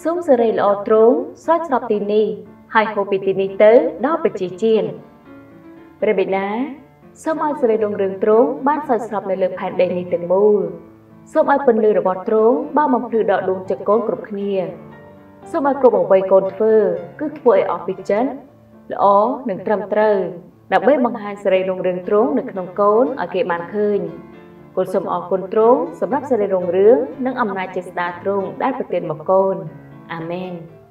សូមសេរីល្អត្រង់ស្រោចស្រពទីនេះហើយហូបពីទីនេះទៅដល់ប្រជាជាតិព្រះបិតាសូមឲ្យសេរីរុងរឿងទ្រង់បានស្រោចស្រពនៅលើផែនដីនេះទាំងមូលសូមឲ្យពន្លឺរបស់ទ្រង់បានបំភ្លឺដល់ដួងចិត្តកូនគ្រប់គ្នាសូមឲ្យគ្រប់អ្វីកូនធ្វើគឺធ្វើឲ្យអស់ពីចិត្តល្អនិងត្រឹមត្រូវដើម្បីបង្ហាញសេរីរុងរឿងទ្រង់នៅក្នុងកូនឲ្យគេបានឃើញកូនសូមអរគុណទ្រង់សម្រាប់សេរីរុងរឿងនិងអំណាចចេស្តាទ្រង់ដែលប្រទានមកកូនអាមែន